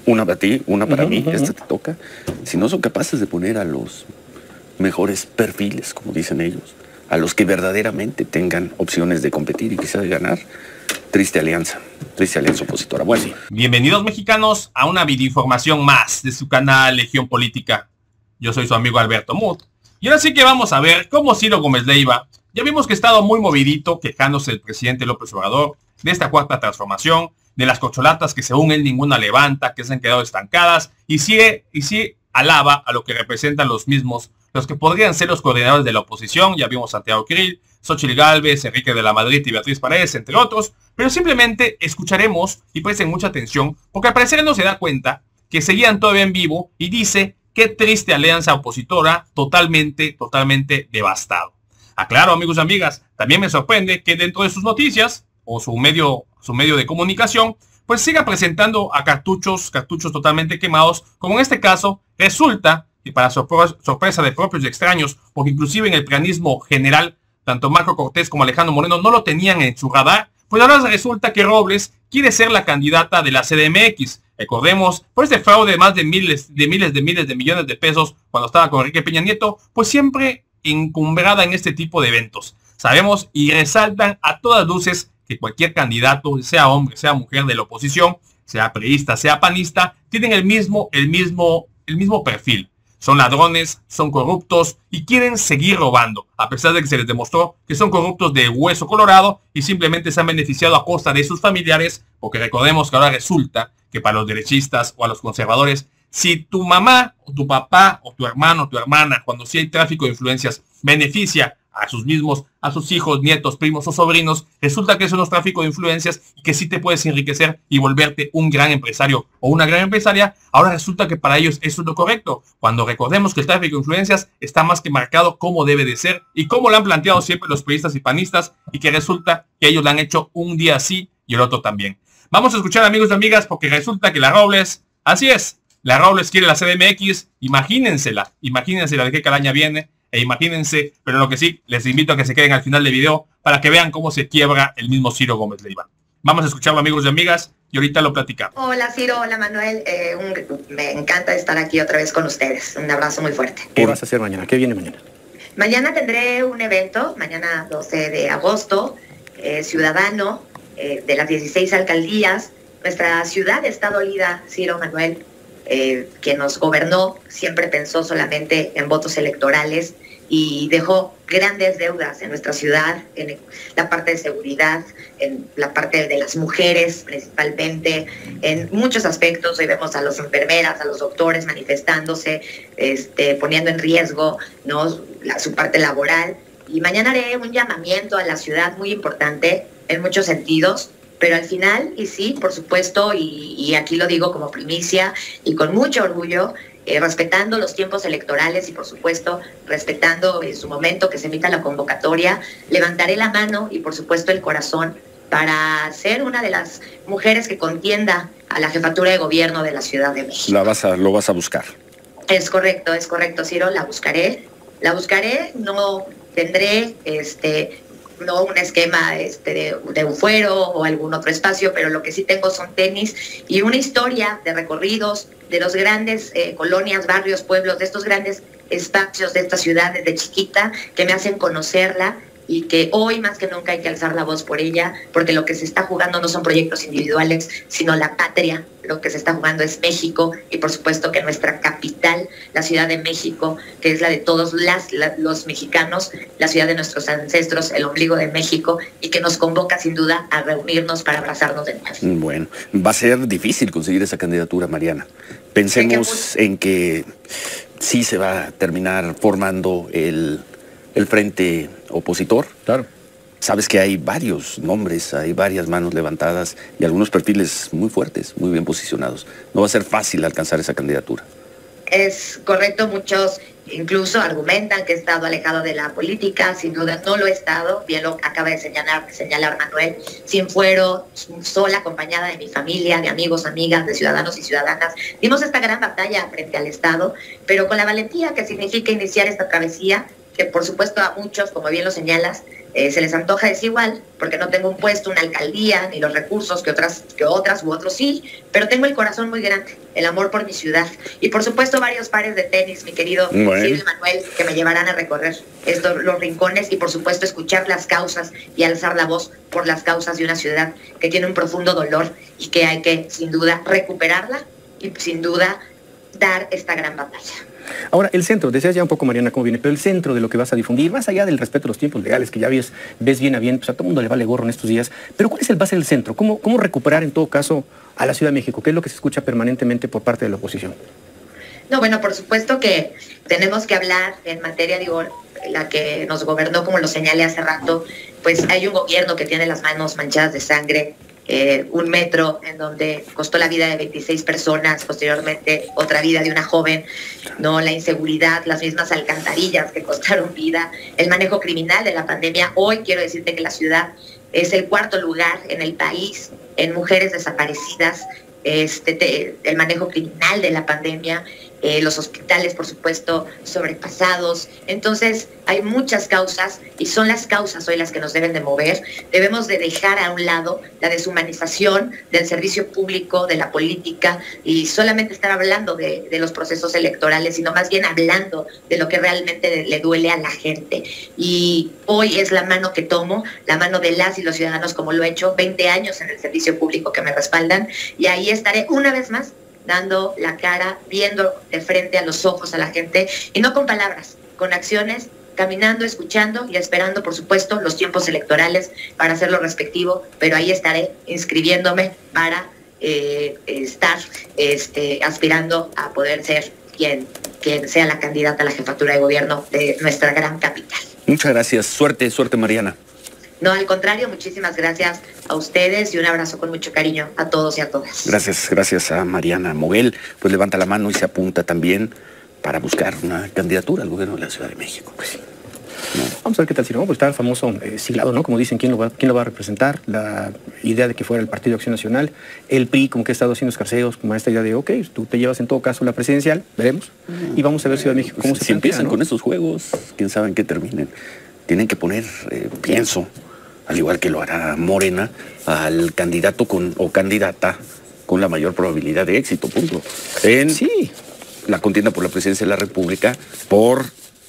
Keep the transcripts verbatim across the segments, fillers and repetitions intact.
Una para ti, una para uh-huh, mí, uh-huh. esta te toca. Si no son capaces de poner a los mejores perfiles, como dicen ellos, a los que verdaderamente tengan opciones de competir y quizás de ganar, triste alianza, triste alianza opositora. Bueno, sí. Bienvenidos mexicanos a una videoinformación más de su canal Legión Política. Yo soy su amigo Alberto Muth. Y ahora sí que vamos a ver cómo Ciro Gómez Leiva, ya vimos que ha estado muy movidito quejándose del presidente López Obrador, de esta cuarta transformación, de las corcholatas que según él ninguna levanta, que se han quedado estancadas, y sí, y sí alaba a lo que representan los mismos, los que podrían ser los coordinadores de la oposición. Ya vimos a Santiago Krill, Xochitl Gálvez, Enrique de la Madrid y Beatriz Paredes, entre otros, pero simplemente escucharemos y presten mucha atención, porque al parecer no se da cuenta que seguían todavía en vivo y dice qué triste alianza opositora, totalmente, totalmente devastado. Aclaro, amigos y amigas, también me sorprende que dentro de sus noticias, o su medio, su medio de comunicación, pues siga presentando a cartuchos, cartuchos totalmente quemados, como en este caso, resulta, y para sorpre- sorpresa de propios y extraños, porque inclusive en el planismo general, tanto Marco Cortés como Alejandro Moreno no lo tenían en su radar, pues ahora resulta que Robles quiere ser la candidata de la C D M X. Recordemos, por este fraude de más de miles, de miles de miles de millones de pesos cuando estaba con Enrique Peña Nieto, pues siempre encumbrada en este tipo de eventos. Sabemos y resaltan a todas luces que cualquier candidato, sea hombre, sea mujer de la oposición, sea priista, sea panista, tienen el mismo, el mismo, el mismo perfil. Son ladrones, son corruptos y quieren seguir robando, a pesar de que se les demostró que son corruptos de hueso colorado y simplemente se han beneficiado a costa de sus familiares, porque recordemos que ahora resulta que para los derechistas o a los conservadores, si tu mamá o tu papá o tu hermano o tu hermana, cuando sí hay tráfico de influencias, beneficia a sus mismos, a sus hijos, nietos, primos o sobrinos, resulta que eso no es tráfico de influencias y que sí te puedes enriquecer y volverte un gran empresario o una gran empresaria. Ahora resulta que para ellos eso es lo correcto, cuando recordemos que el tráfico de influencias está más que marcado como debe de ser y como lo han planteado siempre los priistas y panistas, y que resulta que ellos lo han hecho un día sí y el otro también. Vamos a escuchar, amigos y amigas, porque resulta que la Robles, así es, la Robles quiere la C D M X, imagínensela, imagínensela de qué calaña viene. E imagínense, pero lo que sí, les invito a que se queden al final del video para que vean cómo se quiebra el mismo Ciro Gómez Leiva. Vamos a escucharlo, amigos y amigas, y ahorita lo platicamos. Hola Ciro, hola Manuel, eh, un, me encanta estar aquí otra vez con ustedes. Un abrazo muy fuerte. ¿Qué vas a hacer mañana? ¿Qué viene mañana? Mañana tendré un evento, mañana doce de agosto, eh, ciudadano, eh, de las dieciséis alcaldías. Nuestra ciudad está dolida, Ciro, Manuel. Eh, quien nos gobernó siempre pensó solamente en votos electorales y dejó grandes deudas en nuestra ciudad, en la parte de seguridad, en la parte de las mujeres principalmente, en muchos aspectos. Hoy vemos a las enfermeras, a los doctores manifestándose, este, poniendo en riesgo, ¿no?, la, su parte laboral. Y mañana haré un llamamiento a la ciudad muy importante en muchos sentidos. Pero al final, y sí, por supuesto, y, y aquí lo digo como primicia y con mucho orgullo, eh, respetando los tiempos electorales y por supuesto respetando en su momento que se emita la convocatoria, levantaré la mano y por supuesto el corazón para ser una de las mujeres que contienda a la jefatura de gobierno de la Ciudad de México. La vas a, lo vas a buscar. Es correcto, es correcto, Ciro, la buscaré. La buscaré, no tendré este... no un esquema este, de, de un fuero o algún otro espacio, pero lo que sí tengo son tenis y una historia de recorridos de los grandes eh, colonias, barrios, pueblos, de estos grandes espacios de esta ciudad desde chiquita, que me hacen conocerla y que hoy más que nunca hay que alzar la voz por ella, porque lo que se está jugando no son proyectos individuales, sino la patria. Lo que se está jugando es México y por supuesto que nuestra capital, la Ciudad de México, que es la de todos las, la, los mexicanos, la ciudad de nuestros ancestros, el ombligo de México, y que nos convoca sin duda a reunirnos para abrazarnos de nuevo. Bueno, va a ser difícil conseguir esa candidatura, Mariana. Pensemos en que sí se va a terminar formando el, el frente opositor. Claro. Sabes que hay varios nombres, hay varias manos levantadas y algunos perfiles muy fuertes, muy bien posicionados. No va a ser fácil alcanzar esa candidatura. Es correcto, muchos incluso argumentan que he estado alejado de la política, sin duda no lo he estado, bien lo acaba de señalar, señalar Manuel, sin fuero, sola, acompañada de mi familia, de amigos, amigas, de ciudadanos y ciudadanas. Dimos esta gran batalla frente al Estado, pero con la valentía que significa iniciar esta travesía, que por supuesto a muchos, como bien lo señalas, Eh, se les antoja desigual porque no tengo un puesto, una alcaldía, ni los recursos que otras, que otras u otros sí, pero tengo el corazón muy grande, el amor por mi ciudad y por supuesto varios pares de tenis, mi querido bueno. Silvio Manuel, que me llevarán a recorrer estos los rincones y por supuesto escuchar las causas y alzar la voz por las causas de una ciudad que tiene un profundo dolor y que hay que sin duda recuperarla y sin duda dar esta gran batalla. Ahora, el centro, decías ya un poco, Mariana, cómo viene, pero el centro de lo que vas a difundir, más allá del respeto a los tiempos legales, que ya ves, ves bien a bien, pues a todo el mundo le vale gorro en estos días, pero ¿cuál es el base del centro? ¿Cómo, cómo recuperar en todo caso a la Ciudad de México? ¿Qué es lo que se escucha permanentemente por parte de la oposición? No, bueno, por supuesto que tenemos que hablar en materia, digo, la que nos gobernó, como lo señalé hace rato, pues hay un gobierno que tiene las manos manchadas de sangre, Eh, un metro en donde costó la vida de veintiséis personas, posteriormente otra vida de una joven, no, la inseguridad, las mismas alcantarillas que costaron vida, el manejo criminal de la pandemia. Hoy quiero decirte que la ciudad es el cuarto lugar en el país en mujeres desaparecidas, este, te, el manejo criminal de la pandemia, eh, los hospitales, por supuesto, sobrepasados. Entonces, hay muchas causas y son las causas hoy las que nos deben de mover. Debemos de dejar a un lado la deshumanización del servicio público, de la política y solamente estar hablando de, de los procesos electorales, sino más bien hablando de lo que realmente le duele a la gente. Y hoy es la mano que tomo, la mano de las y los ciudadanos, como lo he hecho veinte años en el servicio público que me respaldan, y ahí estaré una vez más dando la cara, viendo de frente a los ojos a la gente, y no con palabras, con acciones, caminando, escuchando y esperando, por supuesto, los tiempos electorales para hacer lo respectivo, pero ahí estaré inscribiéndome para eh, estar este, aspirando a poder ser quien, quien sea la candidata a la jefatura de gobierno de nuestra gran capital. Muchas gracias. Suerte, suerte, Mariana. No, al contrario, muchísimas gracias a ustedes y un abrazo con mucho cariño a todos y a todas. Gracias, gracias a Mariana Moguel. Pues levanta la mano y se apunta también para buscar una candidatura al gobierno de la Ciudad de México. Pues sí. No. Vamos a ver qué tal si no, pues está el famoso eh, siglado, ¿no? Como dicen, ¿quién lo, va, quién lo va a representar? La idea de que fuera el Partido Acción Nacional, el P R I como que ha estado haciendo escarceos, como esta idea de, ok, tú te llevas en todo caso la presidencial, veremos, y vamos a ver Ciudad de México cómo si se plantea, empiezan, ¿no?, con esos juegos, quién sabe en qué terminen. Tienen que poner, eh, pienso, al igual que lo hará Morena, al candidato con, o candidata con la mayor probabilidad de éxito, punto. En sí. la contienda por la presidencia de la República, por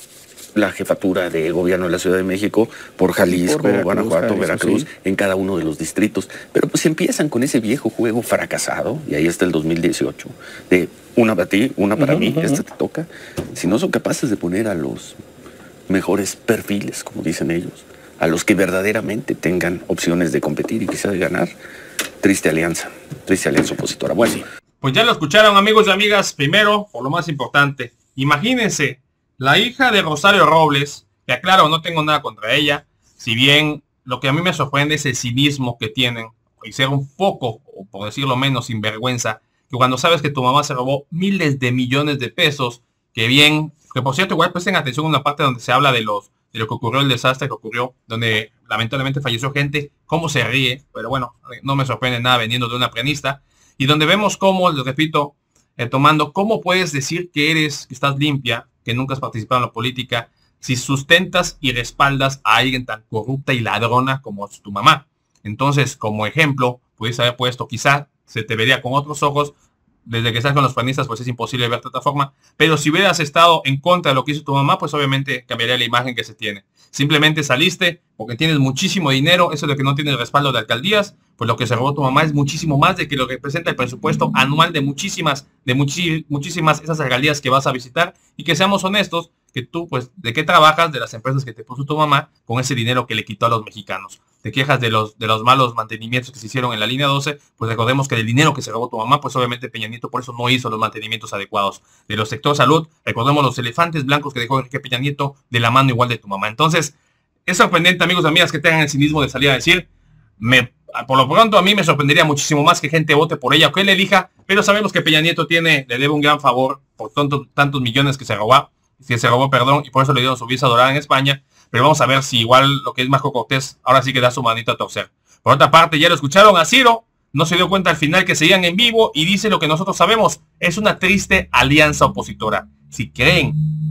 la jefatura de gobierno de la Ciudad de México, por Jalisco, por Veracruz, Guanajuato, Veracruz, sí, en cada uno de los distritos. Pero pues empiezan con ese viejo juego fracasado, y ahí está el dos mil dieciocho, de una para ti, una para uh-huh, mí, uh-huh. esta te toca. Si no son capaces de poner a los mejores perfiles, como dicen ellos, a los que verdaderamente tengan opciones de competir y quizás de ganar, triste alianza, triste alianza opositora. Bueno, sí. Pues ya lo escucharon, amigos y amigas. Primero, por lo más importante, imagínense, la hija de Rosario Robles, que aclaro, no tengo nada contra ella, si bien lo que a mí me sorprende es el cinismo que tienen, y ser un poco, o por decirlo menos, sinvergüenza, que cuando sabes que tu mamá se robó miles de millones de pesos, que bien, que por cierto, igual presten atención en una parte donde se habla de los de lo que ocurrió, el desastre que ocurrió, donde lamentablemente falleció gente, cómo se ríe, pero bueno, no me sorprende nada veniendo de una pianista, y donde vemos cómo, les repito, eh, tomando, cómo puedes decir que eres, que estás limpia, que nunca has participado en la política, si sustentas y respaldas a alguien tan corrupta y ladrona como tu mamá. Entonces, como ejemplo, puedes haber puesto, quizá se te vería con otros ojos, desde que estás con los panistas, pues es imposible verte de otra forma, pero si hubieras estado en contra de lo que hizo tu mamá, pues obviamente cambiaría la imagen que se tiene. Simplemente saliste porque tienes muchísimo dinero, eso de que no tienes respaldo de alcaldías, pues lo que se robó tu mamá es muchísimo más de que lo que representa el presupuesto anual de muchísimas, de muchi muchísimas esas alcaldías que vas a visitar, y que seamos honestos, que tú, pues, ¿de qué trabajas? De las empresas que te puso tu mamá con ese dinero que le quitó a los mexicanos. Te quejas de los, de los malos mantenimientos que se hicieron en la línea doce, pues recordemos que del dinero que se robó tu mamá, pues obviamente Peña Nieto por eso no hizo los mantenimientos adecuados. De los sectores salud, recordemos los elefantes blancos que dejó Enrique Peña Nieto de la mano igual de tu mamá. Entonces, es sorprendente, amigos y amigas, que tengan el cinismo de salir a decir, me, por lo pronto a mí me sorprendería muchísimo más que gente vote por ella o que él elija, pero sabemos que Peña Nieto tiene, le debe un gran favor por tanto, tantos millones que se robó, que se robó, perdón, y por eso le dieron su visa dorada en España. Pero vamos a ver si igual lo que es Marco Cortés ahora sí que da su manito a torcer. Por otra parte, ya lo escucharon a Ciro, no se dio cuenta al final que seguían en vivo y dice lo que nosotros sabemos, es una triste alianza opositora. Si creen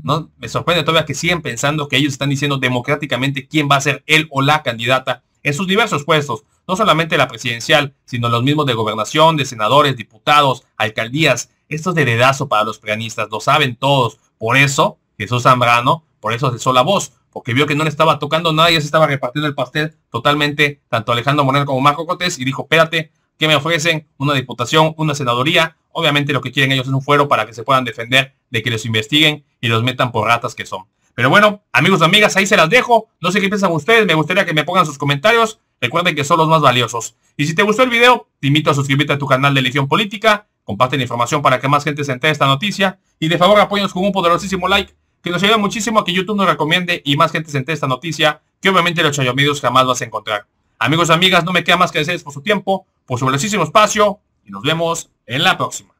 ¿no? Me sorprende todavía que siguen pensando que ellos están diciendo democráticamente quién va a ser él o la candidata en sus diversos puestos, no solamente la presidencial, sino los mismos de gobernación, de senadores, diputados, alcaldías. Esto es de dedazo para los prianistas, lo saben todos. Por eso, Jesús Zambrano, por eso alzó la voz, porque vio que no le estaba tocando nada, ya se estaba repartiendo el pastel totalmente, tanto Alejandro Moreno como Marco Cortés, y dijo, espérate, ¿qué me ofrecen? Una diputación, una senadoría. Obviamente lo que quieren ellos es un fuero para que se puedan defender de que los investiguen y los metan por ratas que son. Pero bueno, amigos y amigas, ahí se las dejo. No sé qué piensan ustedes, me gustaría que me pongan sus comentarios. Recuerden que son los más valiosos. Y si te gustó el video, te invito a suscribirte a tu canal de Legión Política. Comparte la información para que más gente se entere de esta noticia. Y de favor apóyanos con un poderosísimo like, que nos ayuda muchísimo a que YouTube nos recomiende y más gente se entere de esta noticia, que obviamente los chayomedios jamás vas a encontrar. Amigos y amigas, no me queda más que desearles por su tiempo, por su valiosísimo espacio, y nos vemos en la próxima.